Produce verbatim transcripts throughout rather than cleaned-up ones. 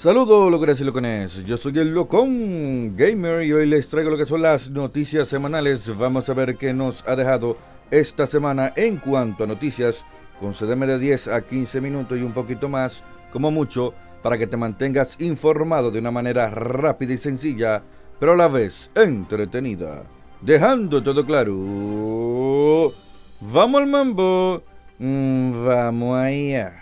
Saludos locones y locones, yo soy el Locón Gamer y hoy les traigo lo que son las noticias semanales. Vamos a ver qué nos ha dejado esta semana en cuanto a noticias. Concédeme de diez a quince minutos y un poquito más, como mucho, para que te mantengas informado de una manera rápida y sencilla, pero a la vez entretenida. Dejando todo claro, ¡vamos al mambo! Mm, ¡Vamos allá!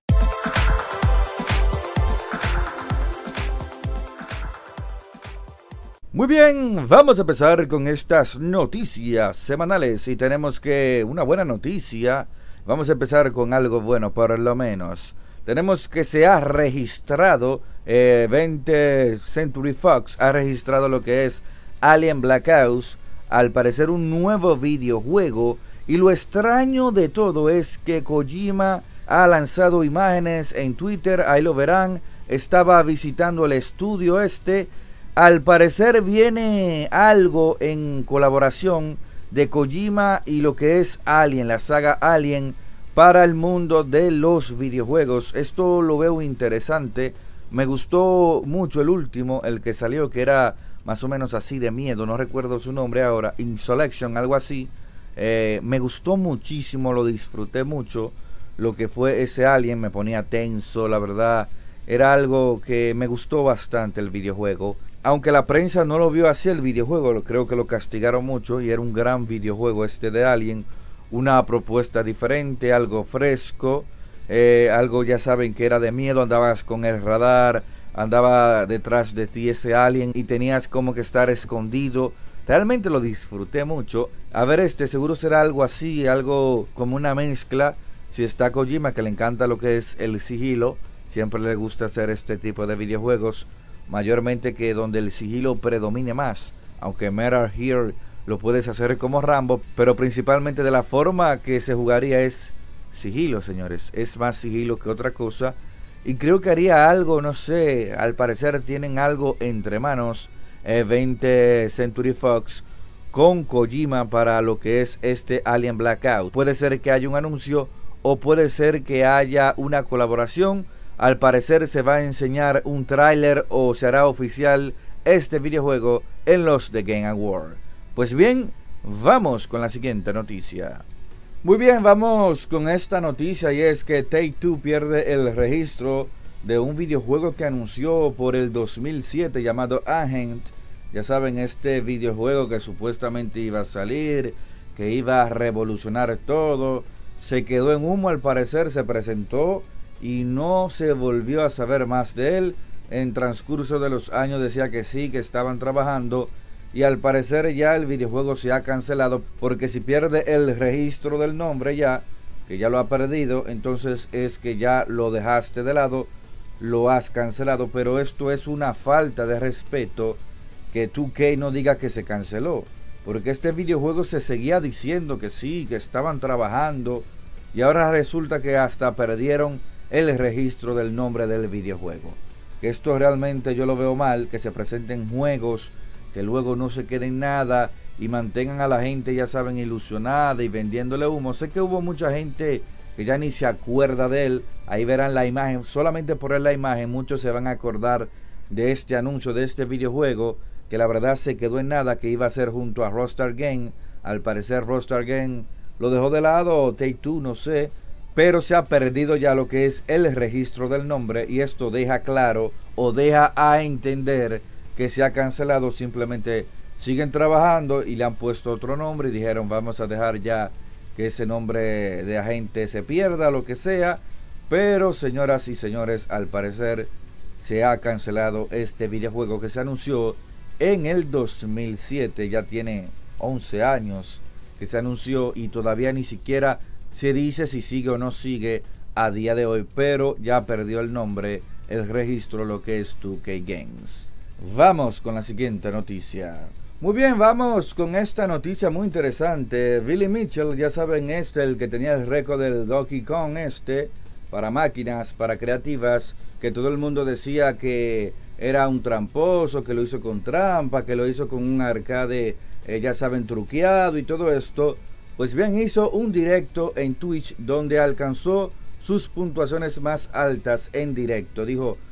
Muy bien, vamos a empezar con estas noticias semanales y tenemos que una buena noticia. Vamos a empezar con algo bueno, por lo menos. Tenemos que se ha registrado, eh, veinte Century Fox ha registrado lo que es Alien Black Ops, al parecer un nuevo videojuego. Y lo extraño de todo es que Kojima ha lanzado imágenes en Twitter, ahí lo verán, estaba visitando el estudio este. Al parecer viene algo en colaboración de Kojima y lo que es Alien, la saga Alien, para el mundo de los videojuegos. Esto lo veo interesante. Me gustó mucho el último, el que salió, que era más o menos así de miedo. No recuerdo su nombre ahora. Insurrection, algo así. Eh, me gustó muchísimo, lo disfruté mucho. Lo que fue ese Alien me ponía tenso, la verdad. Era algo que me gustó bastante el videojuego. Aunque la prensa no lo vio así el videojuego, creo que lo castigaron mucho y era un gran videojuego este de Alien. Una propuesta diferente, algo fresco, eh, algo ya saben que era de miedo, andabas con el radar, andaba detrás de ti ese Alien y tenías como que estar escondido. Realmente lo disfruté mucho. A ver, este seguro será algo así, algo como una mezcla. Si está Kojima, que le encanta lo que es el sigilo, siempre le gusta hacer este tipo de videojuegos. Mayormente que donde el sigilo predomine más, aunque Metal Gear lo puedes hacer como Rambo, pero principalmente de la forma que se jugaría es sigilo, señores, es más sigilo que otra cosa. Y creo que haría algo, no sé, al parecer tienen algo entre manos, eh, veinte Century Fox con Kojima para lo que es este Alien Black Ops. Puede ser que haya un anuncio o puede ser que haya una colaboración. Al parecer se va a enseñar un tráiler o se hará oficial este videojuego en los The Game Awards. Pues bien, vamos con la siguiente noticia. Muy bien, vamos con esta noticia y es que Take-Two pierde el registro de un videojuego que anunció por el dos mil siete llamado Agent. Ya saben, este videojuego que supuestamente iba a salir, que iba a revolucionar todo, se quedó en humo al parecer, se presentó y no se volvió a saber más de él. En transcurso de los años decía que sí, que estaban trabajando y al parecer ya el videojuego se ha cancelado, porque si pierde el registro del nombre ya, que ya lo ha perdido, entonces es que ya lo dejaste de lado, lo has cancelado. Pero esto es una falta de respeto que dos K no diga que se canceló, porque este videojuego se seguía diciendo que sí, que estaban trabajando y ahora resulta que hasta perdieron el registro del nombre del videojuego. Que esto realmente yo lo veo mal, que se presenten juegos que luego no se queden nada y mantengan a la gente, ya saben, ilusionada y vendiéndole humo. Sé que hubo mucha gente que ya ni se acuerda de él. Ahí verán la imagen, solamente por ver la imagen muchos se van a acordar de este anuncio, de este videojuego, que la verdad se quedó en nada, que iba a ser junto a Rockstar Games. Al parecer Rockstar Games lo dejó de lado, o Take-Two, no sé, pero se ha perdido ya lo que es el registro del nombre y esto deja claro o deja a entender que se ha cancelado. Simplemente siguen trabajando y le han puesto otro nombre y dijeron vamos a dejar ya que ese nombre de agente se pierda, lo que sea. Pero señoras y señores, al parecer se ha cancelado este videojuego que se anunció en el dos mil siete, ya tiene once años que se anunció y todavía ni siquiera se dice si sigue o no sigue a día de hoy, pero ya perdió el nombre, el registro, lo que es dos K Games. Vamos con la siguiente noticia. Muy bien, vamos con esta noticia muy interesante. Billy Mitchell, ya saben, este, el que tenía el récord del Donkey Kong este, para máquinas, para creativas, que todo el mundo decía que era un tramposo, que lo hizo con trampa, que lo hizo con un arcade, eh, ya saben, truqueado y todo esto. Pues bien, hizo un directo en Twitch donde alcanzó sus puntuaciones más altas en directo. Dijo,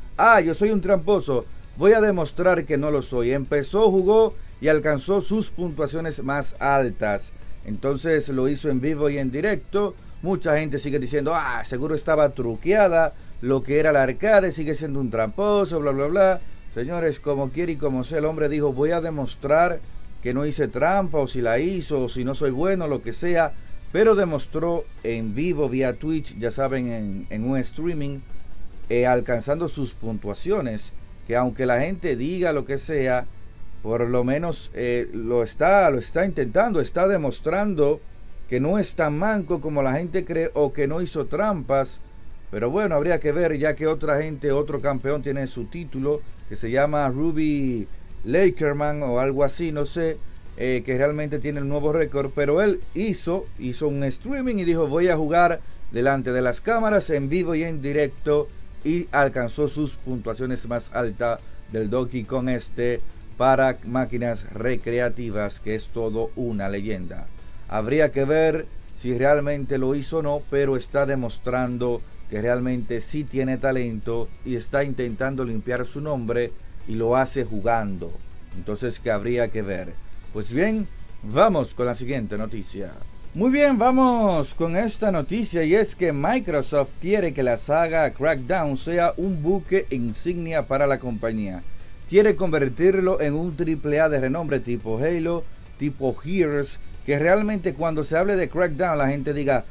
ah, yo soy un tramposo, voy a demostrar que no lo soy. Empezó, jugó y alcanzó sus puntuaciones más altas. Entonces lo hizo en vivo y en directo. Mucha gente sigue diciendo, ah, seguro estaba truqueada, lo que era la arcade sigue siendo un tramposo, bla, bla, bla. Señores, como quiere y como sea, el hombre dijo, voy a demostrar que no hice trampa, o si la hizo, o si no soy bueno, lo que sea. Pero demostró en vivo vía Twitch, ya saben, en, en un streaming, eh, alcanzando sus puntuaciones, que aunque la gente diga lo que sea, por lo menos eh, lo está, lo está intentando, está demostrando que no es tan manco como la gente cree, o que no hizo trampas. Pero bueno, habría que ver, ya que otra gente, otro campeón tiene su título, que se llama Ruby Lakerman o algo así, no sé, eh, que realmente tiene el nuevo récord. Pero él hizo, hizo un streaming y dijo, voy a jugar delante de las cámaras en vivo y en directo, y alcanzó sus puntuaciones más altas del Donkey Kong este para máquinas recreativas, que es todo una leyenda. Habría que ver si realmente lo hizo o no, pero está demostrando que realmente sí tiene talento y está intentando limpiar su nombre, y lo hace jugando. Entonces, que habría que ver. Pues bien, vamos con la siguiente noticia. Muy bien, vamos con esta noticia, y es que Microsoft quiere que la saga Crackdown sea un buque insignia para la compañía. Quiere convertirlo en un triple A de renombre tipo Halo, tipo Gears, que realmente cuando se hable de Crackdown la gente diga,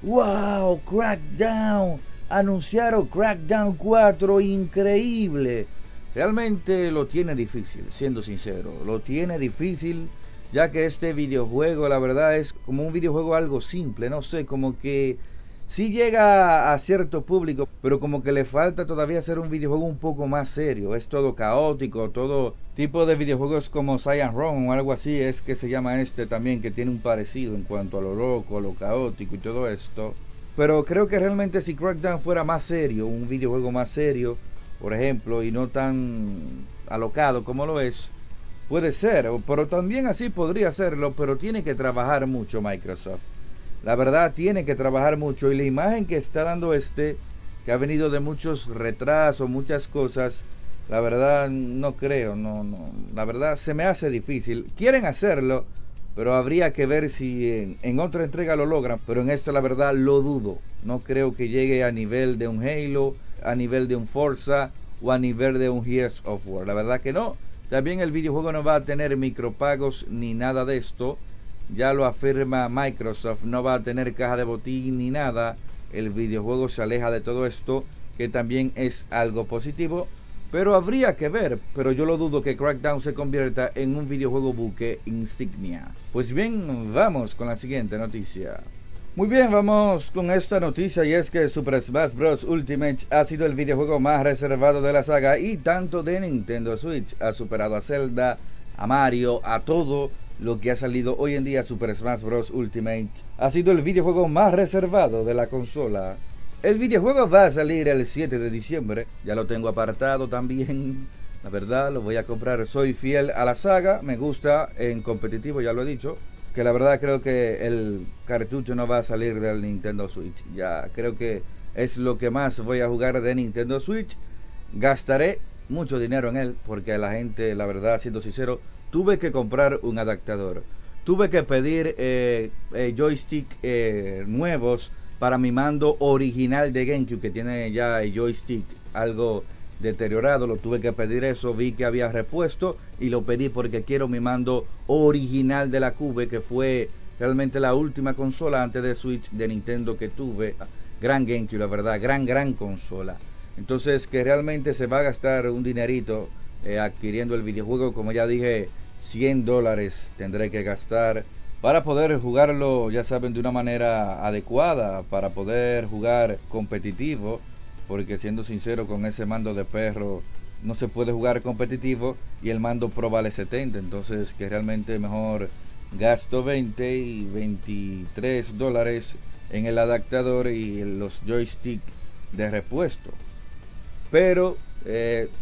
wow, Crackdown, anunciaron Crackdown cuatro, increíble. Realmente lo tiene difícil, siendo sincero, lo tiene difícil, ya que este videojuego, la verdad, es como un videojuego algo simple, no sé, como que sí llega a cierto público, pero como que le falta todavía ser un videojuego un poco más serio. Es todo caótico, todo tipo de videojuegos como Cyan Run o algo así, es que se llama este también, que tiene un parecido en cuanto a lo loco, a lo caótico y todo esto. Pero creo que realmente si Crackdown fuera más serio, un videojuego más serio, por ejemplo, y no tan alocado como lo es, puede ser, pero también así podría serlo, pero tiene que trabajar mucho Microsoft. La verdad, tiene que trabajar mucho, y la imagen que está dando este, que ha venido de muchos retrasos, muchas cosas, la verdad no creo, no, no, la verdad se me hace difícil. Quieren hacerlo, pero habría que ver si en, en otra entrega lo logran, pero en esto la verdad lo dudo. No creo que llegue a nivel de un Halo, a nivel de un Forza o a nivel de un Gears of War. La verdad que no. También el videojuego no va a tener micropagos ni nada de esto. Ya lo afirma Microsoft, no va a tener caja de botín ni nada. El videojuego se aleja de todo esto, que también es algo positivo, pero habría que ver. Pero yo lo dudo que Crackdown se convierta en un videojuego buque insignia. Pues bien, vamos con la siguiente noticia. Muy bien, vamos con esta noticia, y es que Super Smash Bros. Ultimate ha sido el videojuego más reservado de la saga, y tanto de Nintendo Switch. Ha superado a Zelda, a Mario, a todo lo que ha salido hoy en día. Super Smash Bros. Ultimate ha sido el videojuego más reservado de la consola. El videojuego va a salir el siete de diciembre, ya lo tengo apartado también. La verdad, lo voy a comprar. Soy fiel a la saga, me gusta en competitivo, ya lo he dicho. Que la verdad creo que el cartucho no va a salir del Nintendo Switch. Ya creo que es lo que más voy a jugar de Nintendo Switch. Gastaré mucho dinero en él, porque la gente, la verdad, siendo sincero, tuve que comprar un adaptador. Tuve que pedir eh, eh, joystick eh, nuevos para mi mando original de GameCube, que tiene ya el joystick algo deteriorado. Lo tuve que pedir eso, vi que había repuesto y lo pedí porque quiero mi mando original de la Cube, que fue realmente la última consola antes de Switch de Nintendo que tuve. Gran GameCube, la verdad, gran gran consola. Entonces, que realmente se va a gastar un dinerito eh, adquiriendo el videojuego. Como ya dije, cien dólares tendré que gastar para poder jugarlo, ya saben, de una manera adecuada, para poder jugar competitivo. Porque siendo sincero, con ese mando de perro no se puede jugar competitivo, y el mando Pro vale setenta. Entonces que realmente mejor gasto veinte y veintitrés dólares en el adaptador y en los joystick de repuesto. Pero eh,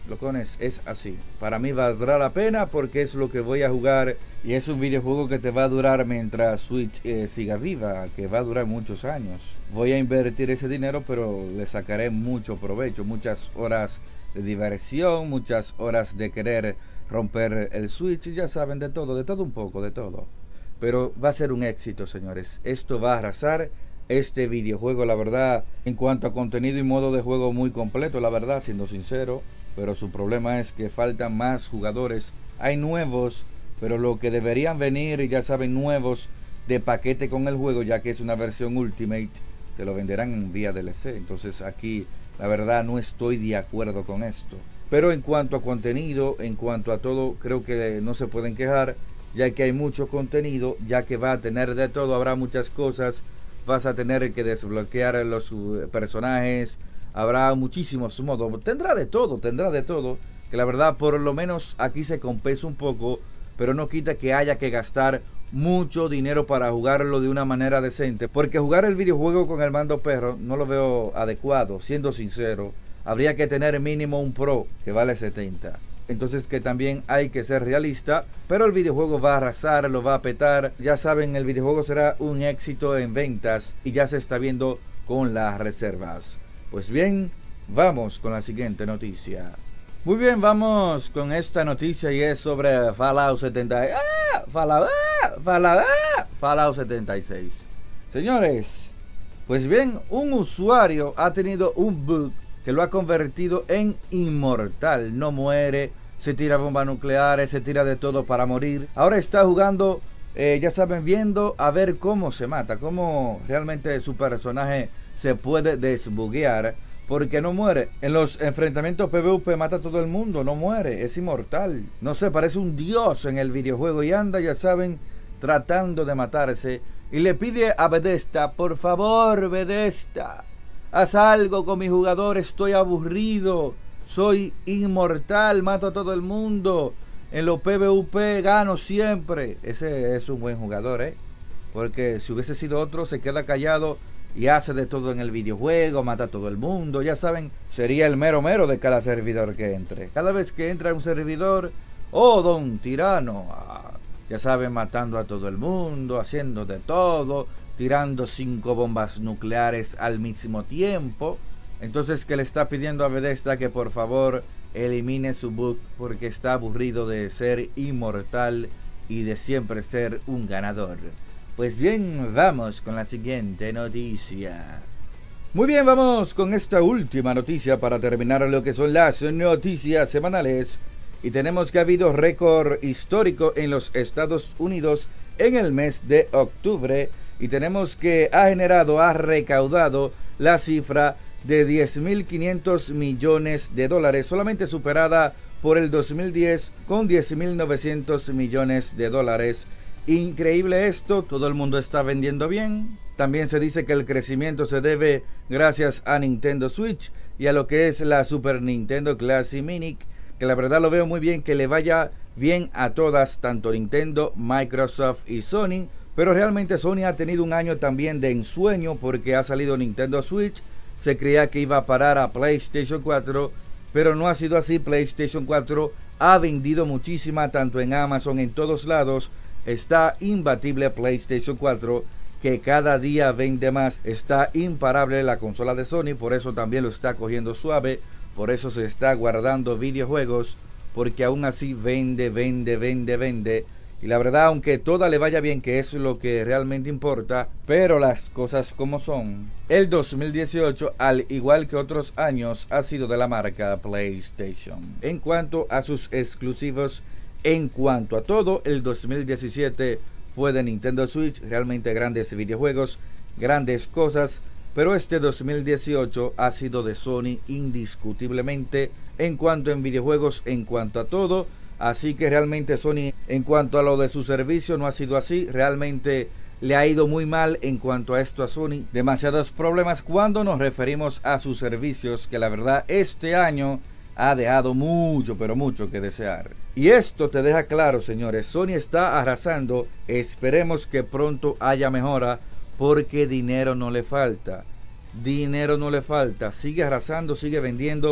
locones, es así. Para mí valdrá la pena porque es lo que voy a jugar y es un videojuego que te va a durar mientras Switch eh, siga viva, que va a durar muchos años. Voy a invertir ese dinero, pero le sacaré mucho provecho, muchas horas de diversión, muchas horas de querer romper el Switch, ya saben, de todo, de todo un poco, de todo. Pero va a ser un éxito, señores. Esto va a arrasar. Este videojuego, la verdad, en cuanto a contenido y modo de juego, muy completo, la verdad, siendo sincero. Pero su problema es que faltan más jugadores. Hay nuevos, pero lo que deberían venir, ya saben, nuevos de paquete con el juego, ya que es una versión Ultimate, te lo venderán en vía D L C. Entonces aquí, la verdad, no estoy de acuerdo con esto. Pero en cuanto a contenido, en cuanto a todo, creo que no se pueden quejar, ya que hay mucho contenido, ya que va a tener de todo, habrá muchas cosas. Vas a tener que desbloquear los personajes, habrá muchísimos modos, tendrá de todo, tendrá de todo, que la verdad por lo menos aquí se compensa un poco, pero no quita que haya que gastar mucho dinero para jugarlo de una manera decente, porque jugar el videojuego con el mando perro no lo veo adecuado, siendo sincero. Habría que tener mínimo un Pro que vale setenta. Entonces que también hay que ser realista, pero el videojuego va a arrasar, lo va a petar. Ya saben, el videojuego será un éxito en ventas y ya se está viendo con las reservas. Pues bien, vamos con la siguiente noticia. Muy bien, vamos con esta noticia y es sobre Fallout setenta. ¡Ah! Fallout, ¡ah! Fallout, ¡ah! Fallout setenta y seis. Señores, pues bien, un usuario ha tenido un bug que lo ha convertido en inmortal. No muere, se tira bombas nucleares, se tira de todo para morir. Ahora está jugando, eh, ya saben, viendo a ver cómo se mata, cómo realmente su personaje se puede desbuguear, porque no muere. En los enfrentamientos PvP mata a todo el mundo, no muere, es inmortal. No sé, parece un dios en el videojuego y anda, ya saben, tratando de matarse. Y le pide a Bethesda, por favor, Bethesda, haz algo con mi jugador, estoy aburrido, soy inmortal, mato a todo el mundo, en los PvP gano siempre. Ese es un buen jugador, ¿eh? Porque si hubiese sido otro, se queda callado y hace de todo en el videojuego, mata a todo el mundo. Ya saben, sería el mero mero de cada servidor que entre. Cada vez que entra un servidor, oh, don tirano, ah, ya saben, matando a todo el mundo, haciendo de todo, tirando cinco bombas nucleares al mismo tiempo. Entonces que le está pidiendo a Bethesda que por favor elimine su bug, porque está aburrido de ser inmortal y de siempre ser un ganador. Pues bien, vamos con la siguiente noticia. Muy bien, vamos con esta última noticia para terminar lo que son las noticias semanales. Y tenemos que ha habido récord histórico en los Estados Unidos en el mes de octubre. Y tenemos que ha generado, ha recaudado la cifra de diez mil quinientos millones de dólares, solamente superada por el dos mil diez con diez mil novecientos millones de dólares. Increíble esto, todo el mundo está vendiendo bien. También se dice que el crecimiento se debe gracias a Nintendo Switch y a lo que es la Super Nintendo Classic Mini, que la verdad lo veo muy bien, que le vaya bien a todas, tanto Nintendo, Microsoft y Sony. Pero realmente Sony ha tenido un año también de ensueño, porque ha salido Nintendo Switch, se creía que iba a parar a PlayStation cuatro, pero no ha sido así. PlayStation cuatro ha vendido muchísima, tanto en Amazon, en todos lados. Está imbatible PlayStation cuatro, que cada día vende más. Está imparable la consola de Sony, por eso también lo está cogiendo suave, por eso se está guardando videojuegos, porque aún así vende, vende, vende, vende. Y la verdad, aunque toda le vaya bien, que es lo que realmente importa, pero las cosas como son, el dos mil dieciocho, al igual que otros años, ha sido de la marca PlayStation. En cuanto a sus exclusivos, en cuanto a todo, el dos mil diecisiete fue de Nintendo Switch, realmente grandes videojuegos, grandes cosas, pero este dos mil dieciocho ha sido de Sony indiscutiblemente, en cuanto en videojuegos, en cuanto a todo. Así que realmente Sony, en cuanto a lo de su servicio, no ha sido así. Realmente le ha ido muy mal en cuanto a esto a Sony. Demasiados problemas cuando nos referimos a sus servicios, que la verdad este año ha dejado mucho, pero mucho que desear. Y esto te deja claro, señores, Sony está arrasando. Esperemos que pronto haya mejora, porque dinero no le falta. Dinero no le falta. Sigue arrasando, sigue vendiendo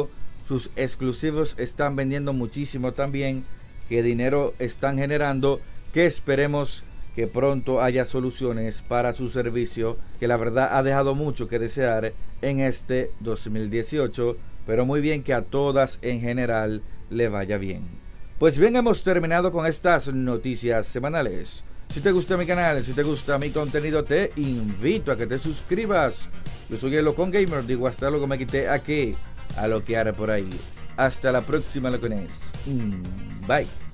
sus exclusivos están vendiendo muchísimo también, que dinero están generando, que esperemos que pronto haya soluciones para su servicio, que la verdad ha dejado mucho que desear en este dos mil dieciocho, pero muy bien que a todas en general le vaya bien. Pues bien, hemos terminado con estas noticias semanales. Si te gusta mi canal, si te gusta mi contenido, te invito a que te suscribas. Yo soy el Locón Gamer, digo hasta luego, me quité aquí a loquear por ahí. Hasta la próxima, locones. Bye.